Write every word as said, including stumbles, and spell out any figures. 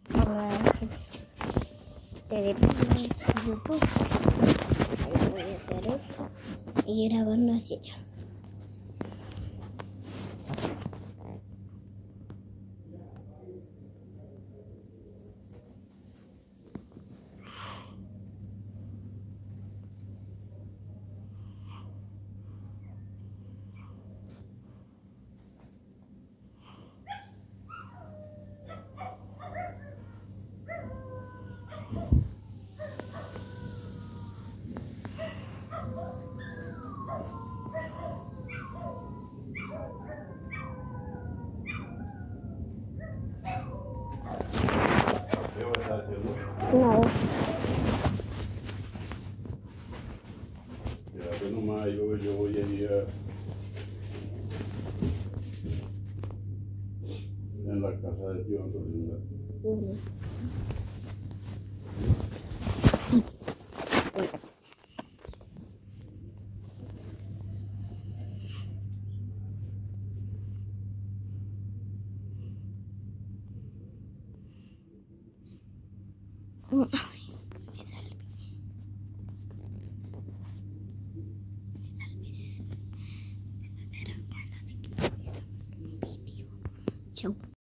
Ahora te en YouTube. Ahí voy a hacer esto y grabando hacia allá. No. Ya, que nomás yo, yo voy a ir a, en la casa de tío Antonio. Uh-huh. Mm.